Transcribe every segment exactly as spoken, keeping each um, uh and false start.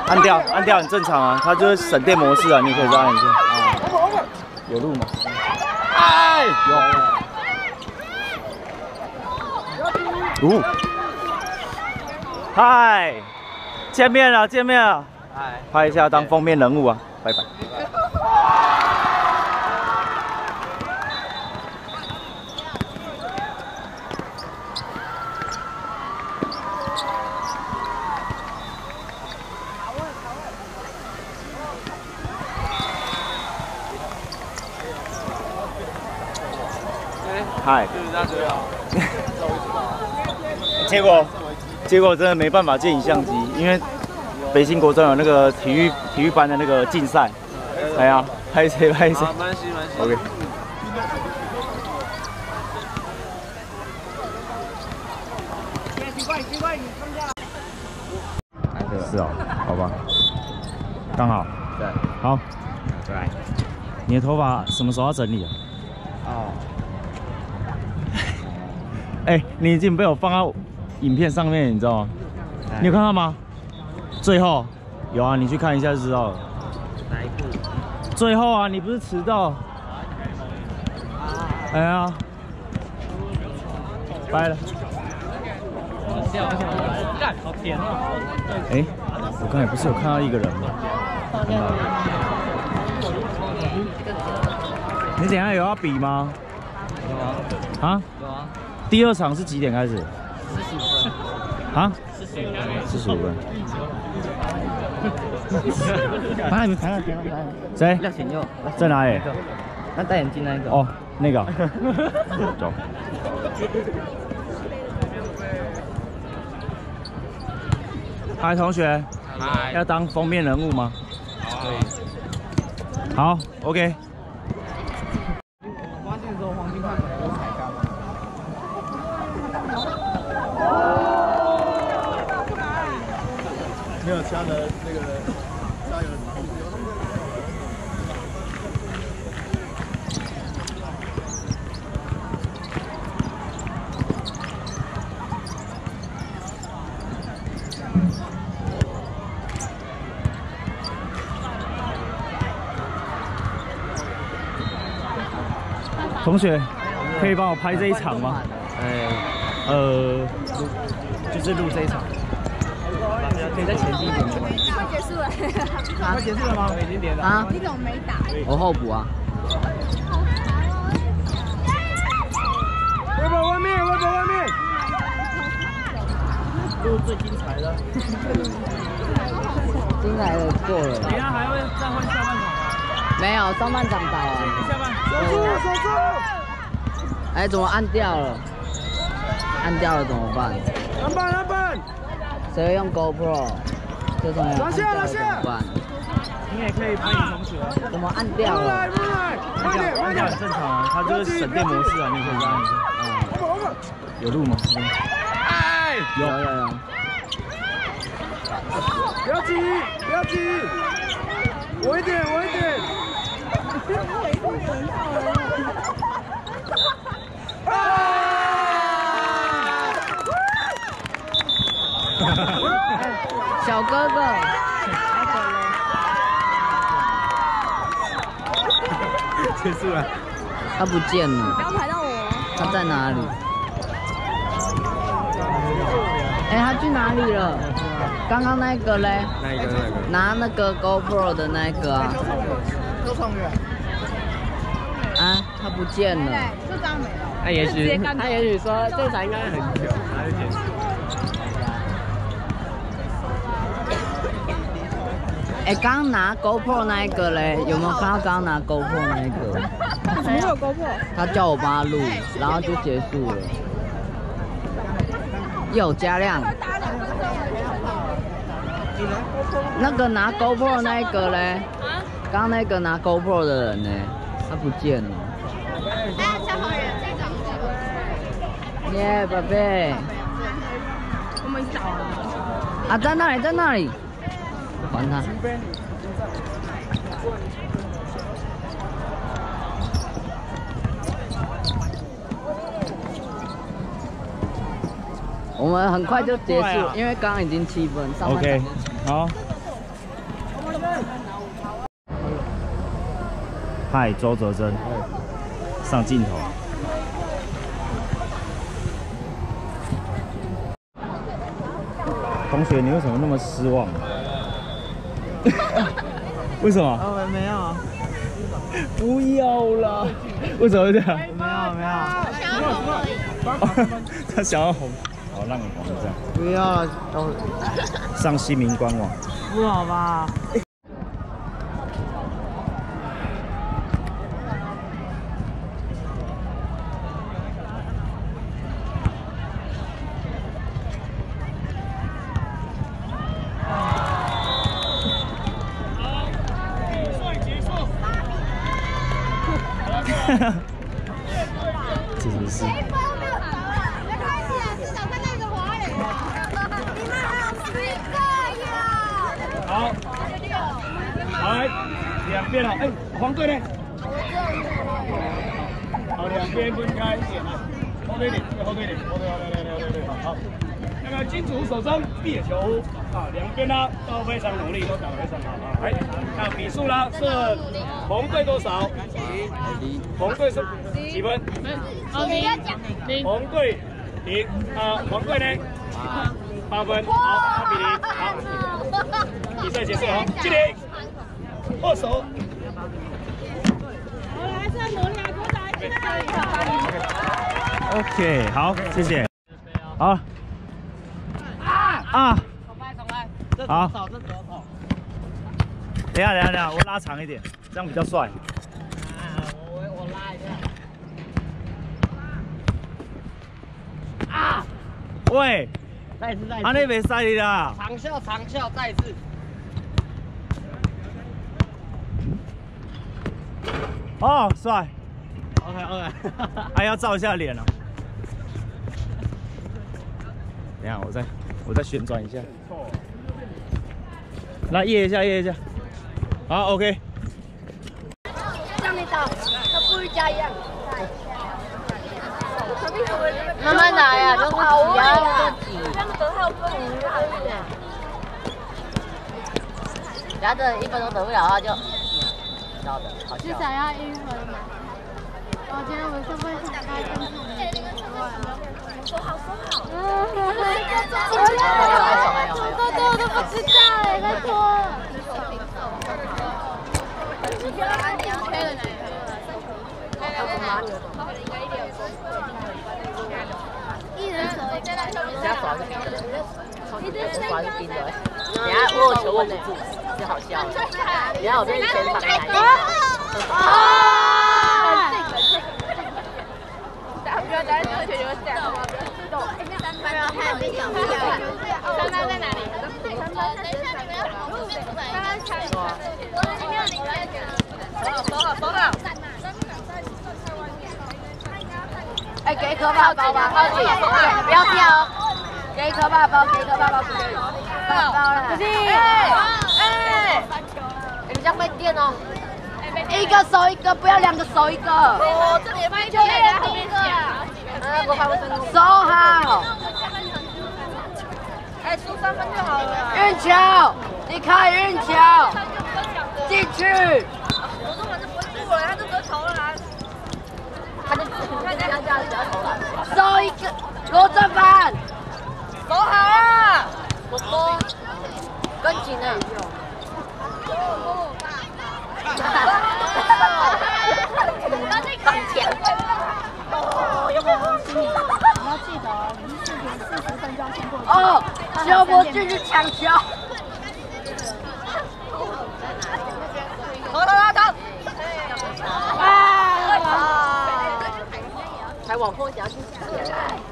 按掉，按掉很正常啊，它就是省电模式啊，你可以再按一下。啊，有路吗？哎，有。哦，嗨，见面了，见面了。嗨，拍一下当封面人物啊，拜拜。 嗨，结果结果真的没办法借你相机，因为北新国中有那个体育体育班的那个竞赛。哎呀，拍谁拍谁。好，慢些慢些。OK。奇怪奇怪，你放下。是哦，好吧，刚好。对。好。对。你的头发什么时候要整理啊？哦。 哎、欸，你已经被我放到影片上面，你知道吗？你有看到吗？最后有啊，你去看一下就知道了。哪一部？最后啊，你不是迟到？哎呀，掰了。干，好甜哦！哎、欸，我刚才不是有看到一个人吗？你等一下有要比吗？有啊。啊？有啊。 第二场是几点开始？四十五分。啊？四十五分。四十五分。排那边，排那边，排那边。谁？廖显佑。在哪里？那戴眼镜那个。哦，那个。走。嗨，同学。嗨。要当封面人物吗？好。好 ，OK。 没有枪的那个加油！同学，可以帮我拍这一场吗？哎，呃，就是录这一场。 可以再前进一点吗？快结束了，快结束了吗？已经点了啊！你怎么没打？我候补啊！微博外面，微博外面，录最精彩的，精彩的过了。等一下还会再换下半场吗？没有，上半场打完。下半守住，守住！哎，怎么按掉了？按掉了怎么办？篮板，篮板！ 谁会用 GoPro？ 这种按掉了怎么办？你也可以拍你同学。怎么按掉了？按掉，按掉很正常啊，它就是省电模式啊，你可以这样按一下。嗯。有录吗？哎，有有有。不要急，不要急，稳一点，稳一点。小哥哥，结束了，他不见了。刚排到我。他在哪里？哎、欸，他去哪里了？刚刚那个嘞？那个那个？拿那个 GoPro 的那个啊。啊，他不见了。就这样没了。他也许，他也许说这场应该很久，他就结束。 哎，刚刚拿 GoPro 那一个嘞，有没有看到刚刚拿 GoPro 那一个？怎么会有 GoPro？ 他叫我帮他录，然后就结束了。有加量。那个拿 GoPro 那一个嘞？刚刚那个拿 GoPro 的人呢？他不见了。哎，小好人，这种。耶，宝贝。我们找啊。啊，在那里，在那里。 还他。我们很快就结束，因为刚刚已经七分。OK， 好， 嗨，周泽珍，上镜头。同学，你为什么那么失望？为什么？ 哦，没有啊。 不要啦！为什么会这样？ 没有没有。 他想要红，好让你红这样。 不要了， 上西民官网。 不好吧？ 这是是。好，来两边了，哎，黄队呢？好，两边分开，后退点，后退点，后退，后退，后退，后退，好。那个金主手中闭球啊，两边呢都非常努力，都打得非常好啊。来，那比数呢是红队多少？红队是几分？零。红队零啊，黄队呢？八分。好，八比零。好，比赛结束了，敬礼，握手。我来上罗两个来。OK， 好，谢谢。好。啊！好，等一下，等一下，等一下，我拉长一点，这样比较帅。 我我拉一下。啊！ 喂， 再一次，再一次。 啊，那边塞你啦。 长效，长效，再一次。 哦，帅。 OK OK。 还要照一下脸啊。等一下，我再我再旋转一下。来掖一下，掖一下。好 ，OK。 像你打，跟布瑜伽一样。慢慢来呀，就不要就挤。他们得还有分五分呢。然后这一分钟得不了的话就，知道的，好笑。至少要一分嘛。我觉得我们是不是想开更好的？手好手好。嗯，我要怎么多多我都不知道哎，拜托。一人手一个，人家手是冰的，我手是冰的，人家握球握不住，就好笑。然后我这前场来。啊！不要担心，球球这样，不要激动。没有，还有那个，三班在哪里？三班，等一下你们要跑出去，三班抢。我今天零分。走了，走了。哎，给一颗爸包吧，包起，不要掉。给一颗爸包，给一颗爸包出去。爸包了。不是。哎哎，你这样被电哦。一个手一个，不要两个手一个。哦，这里卖就在后面讲。嗯，我发不成功。手好。哎，出三分就好了。运球，你看运球，进去。我说我就不会过了，他就得投了啦。他就他这样这样只要投了。手一个，罗正凡。手好啊。我说，跟紧了。放枪！哦，有没有放心？你要记得，你是四点四十分就要先过去。哦，小波进去抢球。投投投投！啊！还往后夹进去。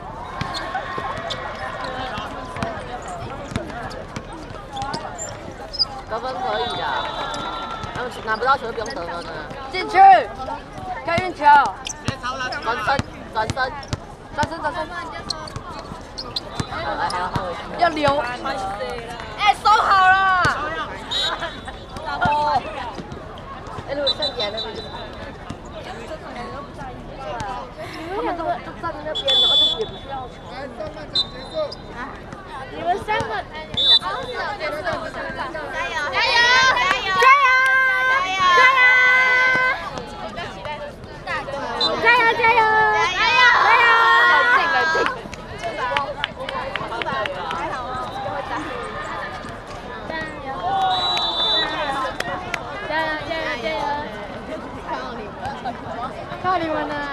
得分可以的。拿不到球就不用得分了。进去，开运球，转身，转身，转身，转身。还还要要留。哎，收好了。哦。哎，如果剩起来那边就。他们都都站在那边，然后就也不需要球。来，上半场结束。你们三个，加油，加油，加油！ 你们的。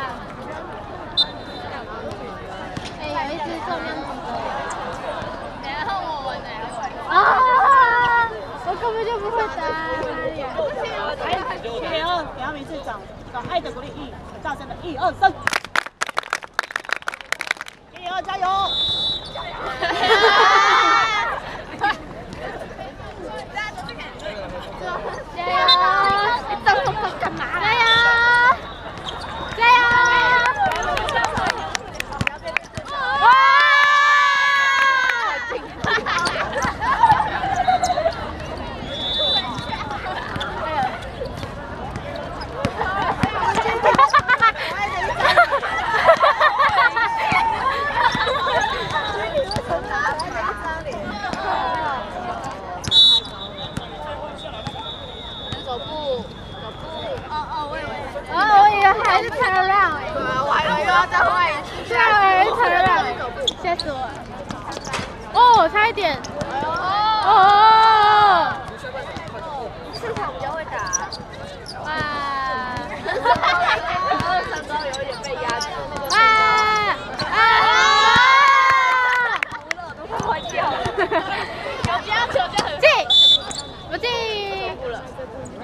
哎，有一只重量级的。然后我玩的。啊！我根本就不会打。 来，铁二，给他们一次掌，掌爱的鼓励，一，很大声的，一二三。铁二加油！加油！加油！你动动动干嘛？加油！加油！哇！还是 turn around 哎！对啊，我还以为又要再换一次。对啊，还是 turn around 哎！吓死我了！哦，差一点！哦！市场比较会打。哇！二三高有一点被压住。啊啊！我耳朵快坏掉了。球家球家很进，不进。嗯。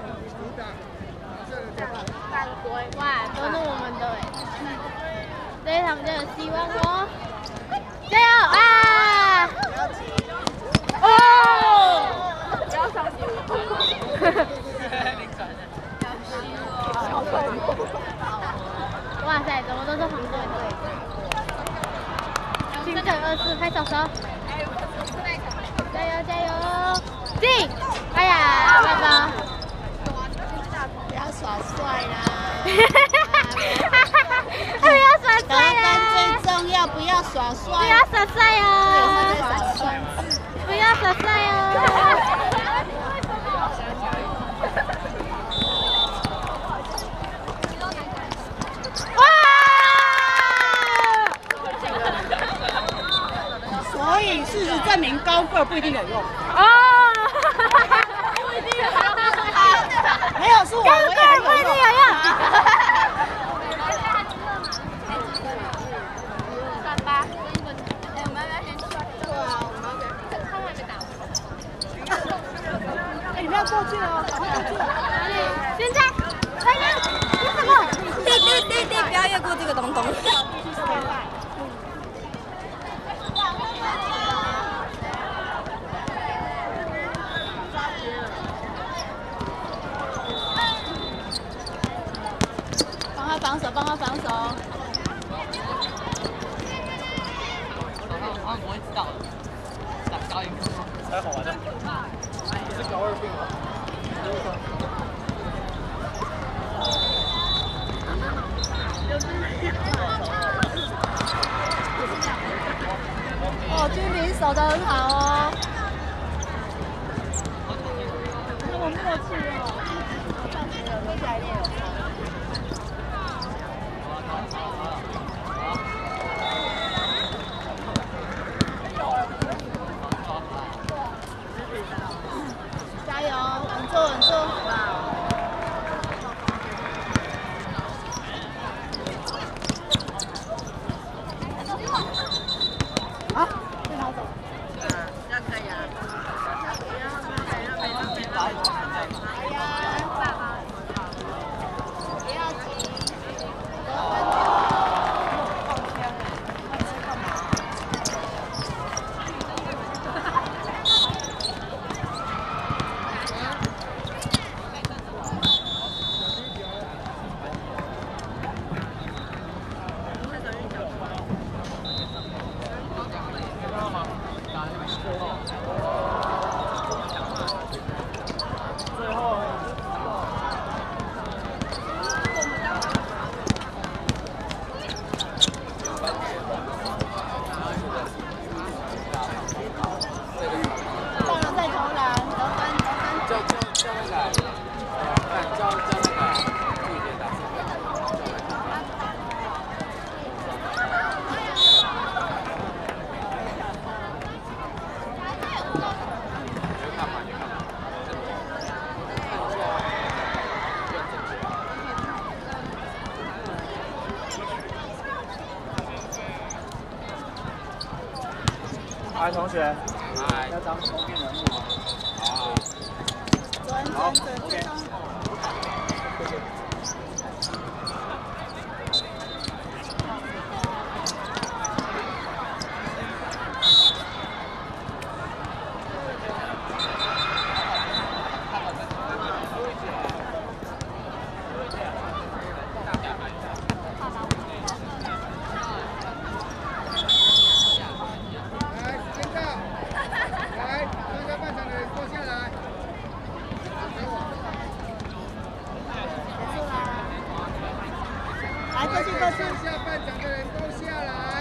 哇，都是我们的哎，所以他们就有希望哦！加油啊！哦！不要伤心。哇塞，怎么都是黄队队？金正二四拍手手，加油加油！进！哎呀，拜拜。不要耍帅啦！不要耍帅啊！最重要，不要耍帅。不要耍帅哦！不要耍帅哦！哇！所以事实证明，高个不一定有用。哦。不一定有用。没有，是我，我也很有用。过去了，赶快过去了！现在，快点！你什么？滴滴滴滴，不要越过这个东东。帮他防守，帮他防守。 好像不会知道，打高音还好玩的。是高二病了。 哦，君临守得很好哦。那么默契哦。上次有留下一点有差。加油，稳住稳住。好，再拿走。嗯，这样可以啊。不要急。 来，同学，来，要当封面人物。好。好 ，OK。 下半场的人都下来。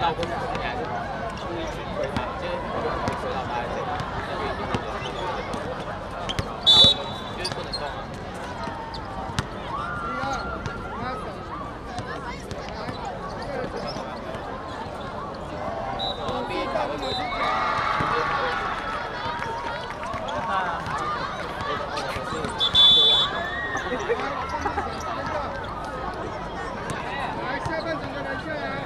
到过去，你还是故意去推他，就是我就不会推到他的这里，那就一定是人家的动作，就是不能动啊。 来，下半场的人下来。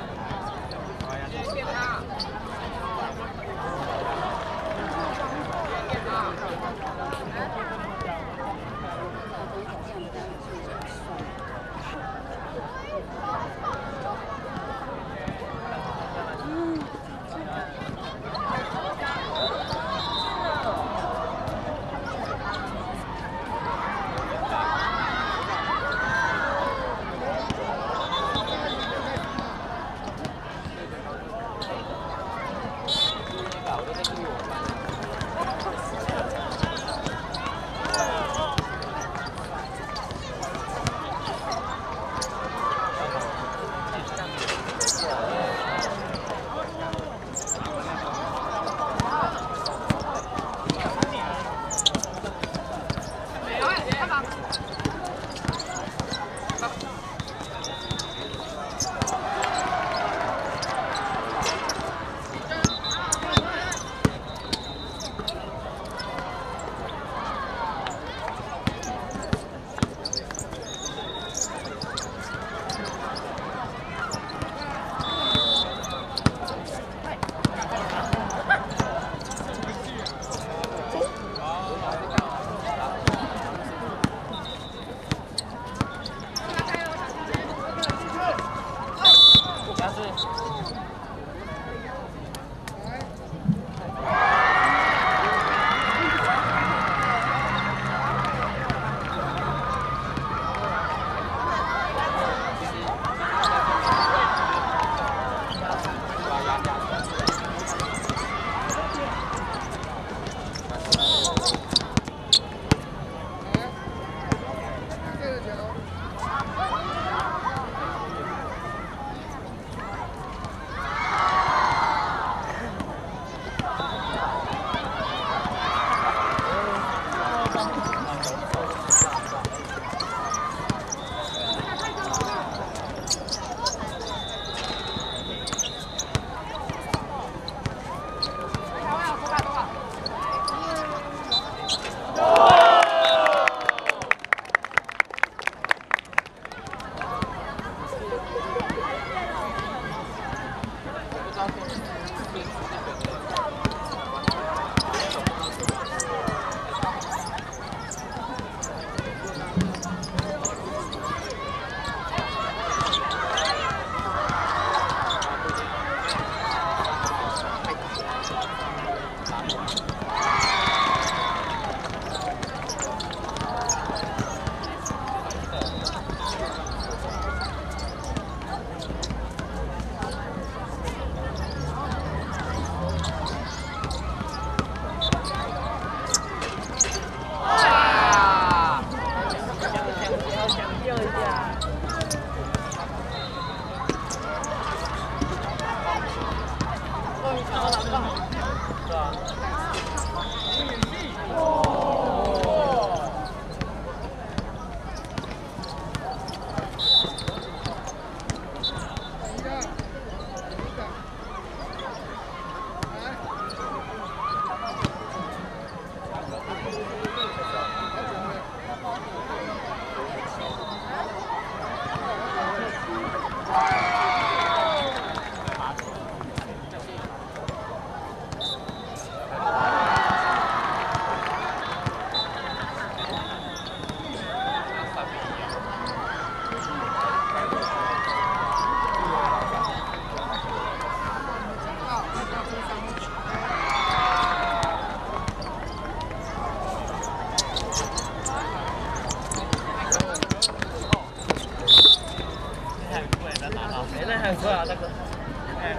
很快啊，大哥。哎。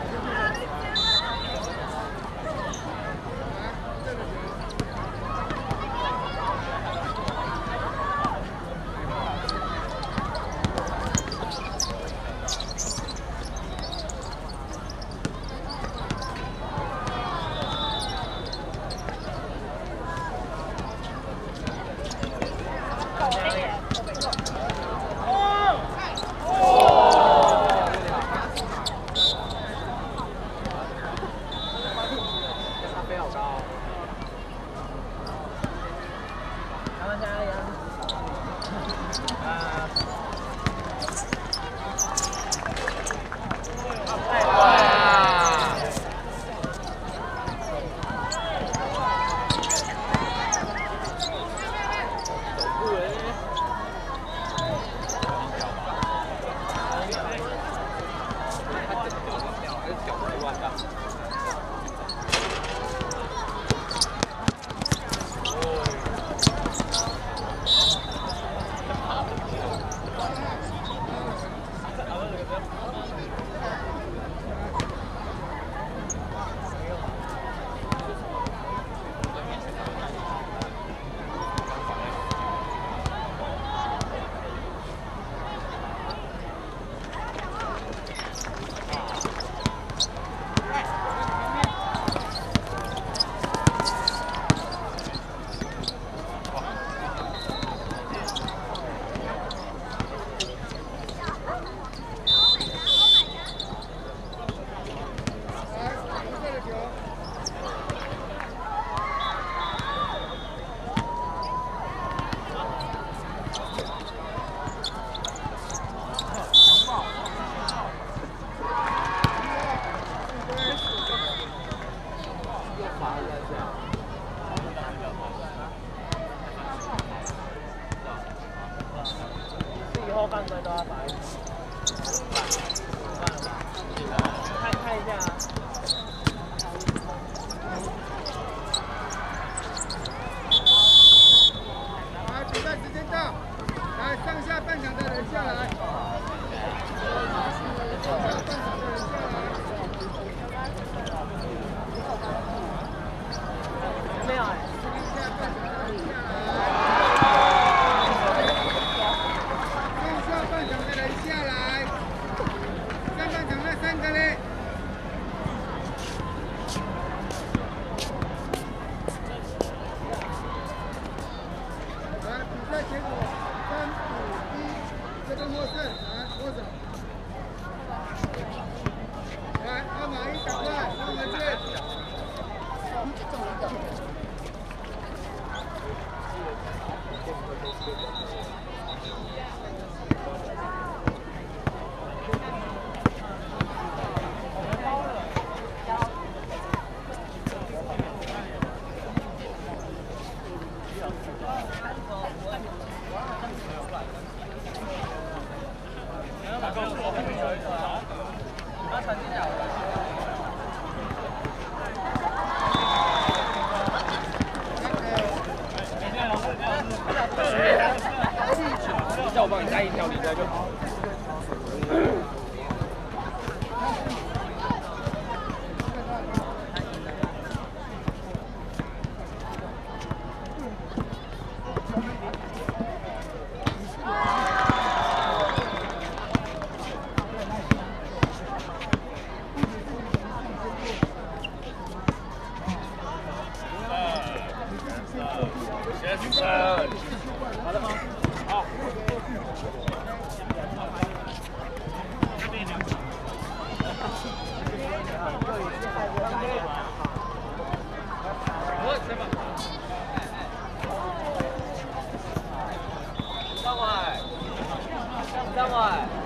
以后犯规都要罚一次。看看一下啊。 来，比赛时间到，来上下半场的人下来。上下半场的人下来。 没有哎。 结果三五一，这个获胜，来握手。来，二码一，赶快上回去。 叫我帮你带一条离开就好。先生，好的吗？好。 上海，上海。